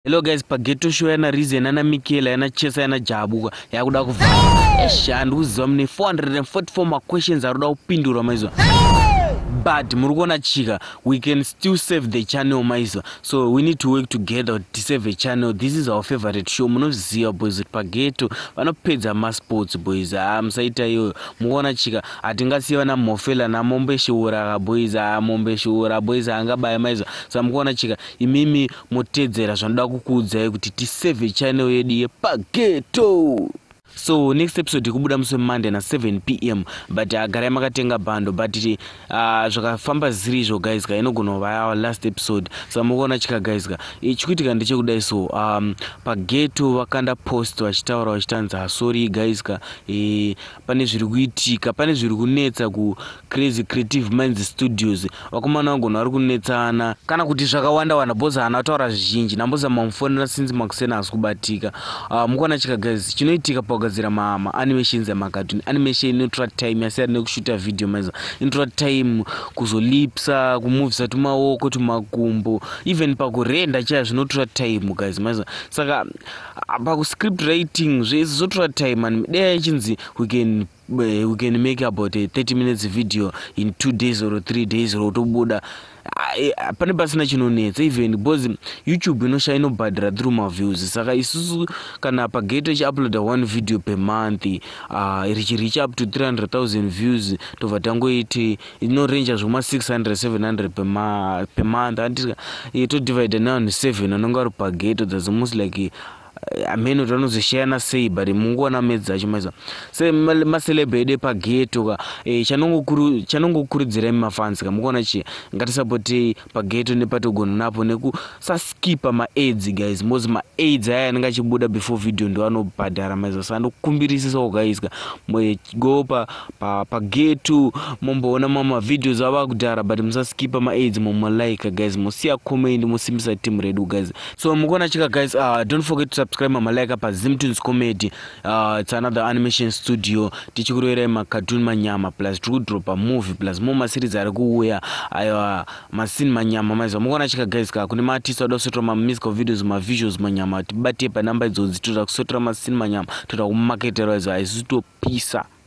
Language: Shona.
Hello guys, Paghetto Show yana reason yana Mikela yana Chesa yana Jabuka yakuda kuva and uziva mune 444 questions aruda kupindura maizwa. But murukona chika, we can still save the channel maizwa. So we need to work together to save the channel. This is our favorite show. Munoziva boys Paghetto vanopedza masports boys. Musaita iyo mukona chika atingasiva na mofela na mombe shiura boys mombe shiura boys angabaya maizwa. So mukona chika imimi motedzera zvanoda kukuudzai kuti tisave channel yedu yePaghetto. So next episode kubuda musi Monday na 7 p.m. but garai makatenga bando but zvakafamba zirizvo guys ka inogona kuva our last episode. So mukuona chika guys ka chikuitika ndechekudai. So Paghetto vakanda post vachitaura vachitanza sorry guys ka pane zviri kuitika, pane zviri kunetsa ku Crazy Creative Minds Studios. Vakomana vagona vari kunetsana kana kuti zvakawanda wanda boza ana taura zvizhinji namboza mamufonera since makusena asi kubatika. Mukuona chika guys chinoitika kugadzira animations ya cartoon animation intro time yasiyana nekushuta video maizwa intro time kuzolipsa kumovisa tumaoko tumakumbo even pakurenda chaya zvinotora time guys maizwa. Saka pakuscript writing zvese zvotora time and dai chinzi we can make about a 30 minutes video in 2 days or 3 days rotobuda pane pasina chinonetsa even because YouTube inobhadhara through my views. Saka isusu kana Paghetto ichiuploada one video per month reach up to 300,000 views tobva tangoiti inorange zvoma 600-700 per month and todivide now on 7 anonga ari Paghetto. That's almost like ameno tanozoshayana sei but munguona medza chimaizwa. Se macelebrate Paghetto ka chanongokurudzirai mafans ka mukuona chi ngatisapoti Paghetto nepatogona napo nekusaskipa ma-ads guys most ma-ads aya anenge achibuda before video ndo anobhadhara maizwa. Saka ndokukumbirisisa guys ka go Paghetto momboona mama videos ava kudhara but musaskipa ma-ads like guys musiya comment musimbisa team redu guys. So mukuona chika guys don't forget to subscribe like pa Zimtoons comedy. It's another animation studio tichikuroera cartoon manyama plus to drop a movie plus more series ari kuuya ayo scene manyama maizwa. Mukuona chika guys ka kune artists adosotora musical videos visuals manyama tibate pa number idzodzo toda kusotora scene manyama toda kumarketera izvo aisitopisa.